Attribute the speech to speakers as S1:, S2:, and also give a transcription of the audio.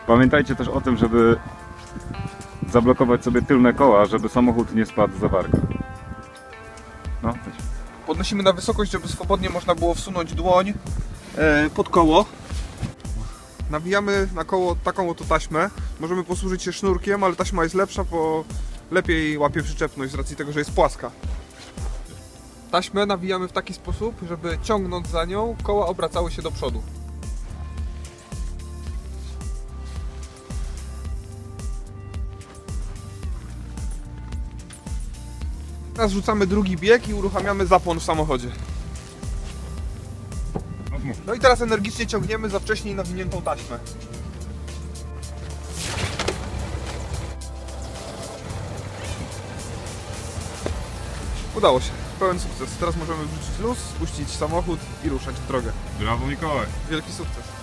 S1: Pamiętajcie też o tym, żeby zablokować sobie tylne koła, żeby samochód nie spadł z zawarka. No, chodź.
S2: Podnosimy na wysokość, żeby swobodnie można było wsunąć dłoń pod koło. Nawijamy na koło taką oto taśmę. Możemy posłużyć się sznurkiem, ale taśma jest lepsza, bo lepiej łapie przyczepność z racji tego, że jest płaska. Taśmę nawijamy w taki sposób, żeby ciągnąc za nią, koła obracały się do przodu. Teraz rzucamy drugi bieg i uruchamiamy zapłon w samochodzie. No i teraz energicznie ciągniemy za wcześniej nawiniętą taśmę. Udało się. Pełen sukces. Teraz możemy wrzucić luz, spuścić samochód i ruszać w drogę.
S1: Brawo, Mikołaj.
S2: Wielki sukces.